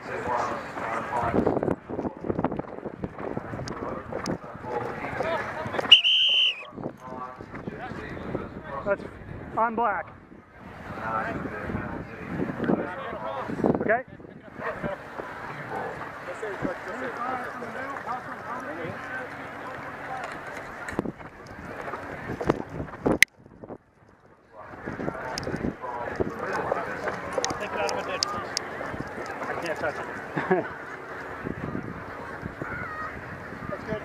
That's on black. Okay. Take it out of a ditch, please. I can't touch it. That's good.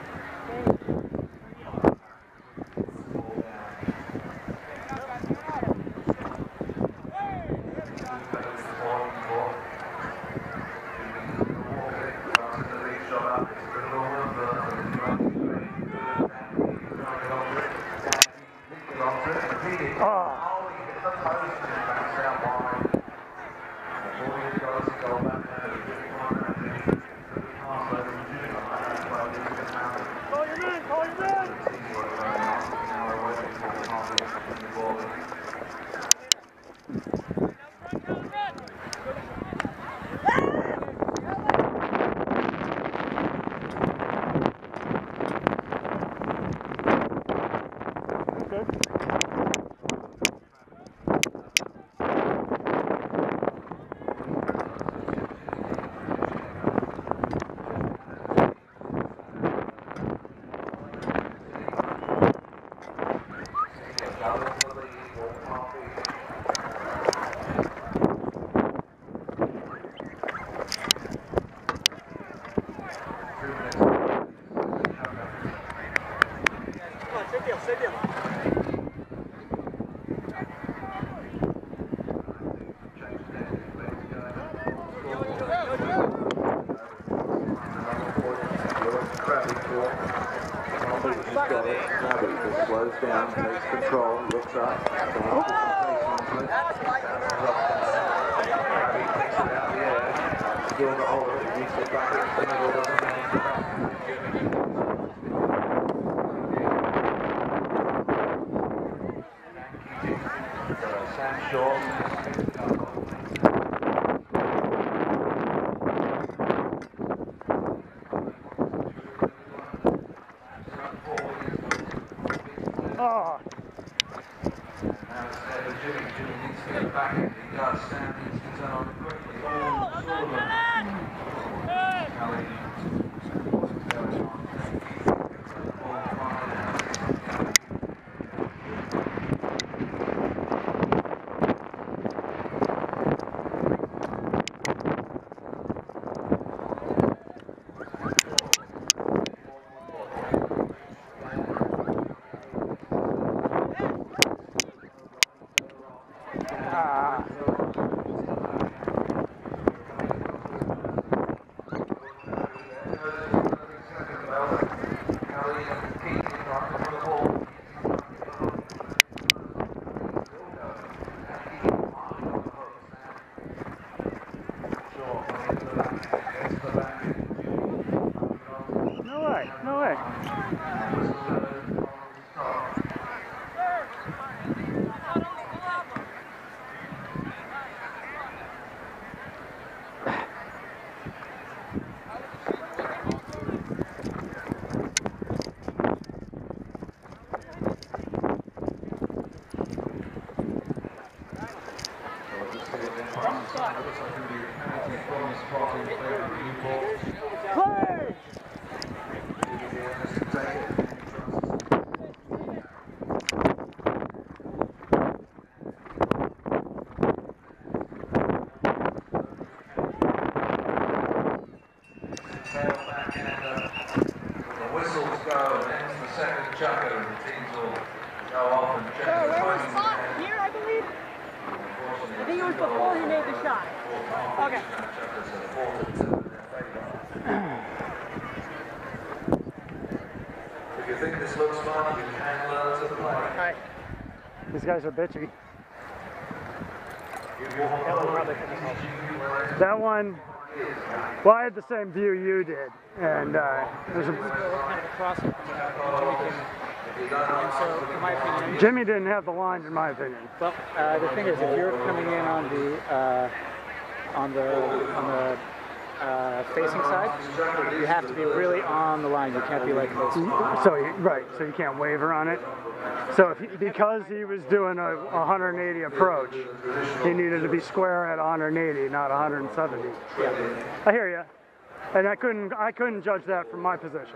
Slows down, takes control, looks up, takes it out the air, still got hold of it, reaches it back into the middle of the Sam Shaw. Oh. Jimmy needs to get back in. He does. Sam needs to turn on it quickly. All sort of No way. Play! Second chucker, and the teams will go off and check the where was Spot? Here, I believe? I think it was before he made the shot. Okay. If you think this looks fun, you can learn to play. Alright. These guys are bitchy. That one, well, I had the same view you did, and there's a... Jimmy didn't have the line, in my opinion. Well, the thing is, if you're coming in on the facing side, you have to be really on the line. You can't be like close. So so you can't waver on it. So because he was doing a 180 approach, he needed to be square at 180, not 170. Yeah. I hear you, and I couldn't judge that from my position.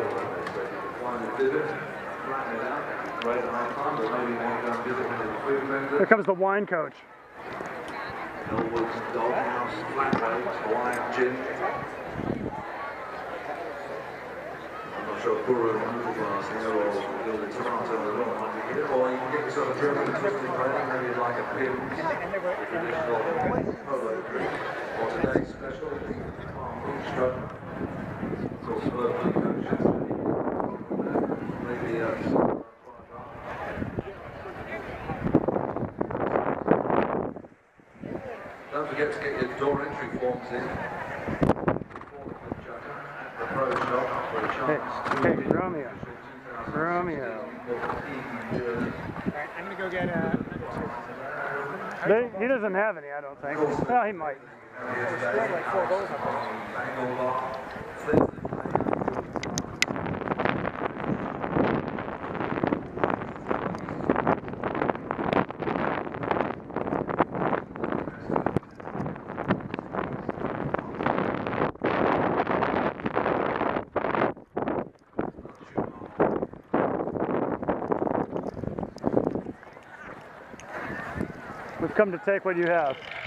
Here comes the wine coach. Elwood's Doghouse, Flatways, Hawaiian Gin. I'm not sure Buru and Noodle Glass here or Gilded Toronto or you can get yourself a German twisted bread, maybe like a Pim's, traditional polo drink. Or today's special, the Palm Bistro. It's all swerving coaches. Maybe don't forget to get your door entry forms in before the Club Jacket, the Pro Shop, for a chance to Hey, win Romeo. Romeo. Alright, I'm gonna go get He doesn't have any, I don't think. Well, he might. scored like 4 goals up there. We've come to take what you have.